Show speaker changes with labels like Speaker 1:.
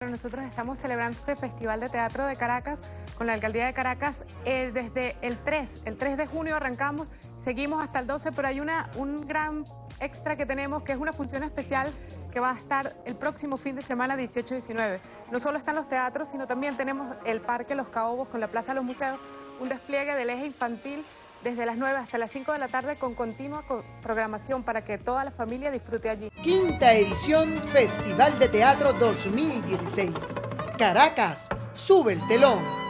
Speaker 1: Nosotros estamos celebrando este Festival de Teatro de Caracas con la Alcaldía de Caracas desde el 3 de junio arrancamos, seguimos hasta el 12, pero hay un gran extra que tenemos, que es una función especial que va a estar el próximo fin de semana 18-19. No solo están los teatros, sino también tenemos el Parque Los Caobos con la Plaza de los Museos, un despliegue del eje infantil desde las 9 hasta las 5 de la tarde con continua programación para que toda la familia disfrute allí.
Speaker 2: Quinta edición Festival de Teatro 2016. Caracas, sube el telón.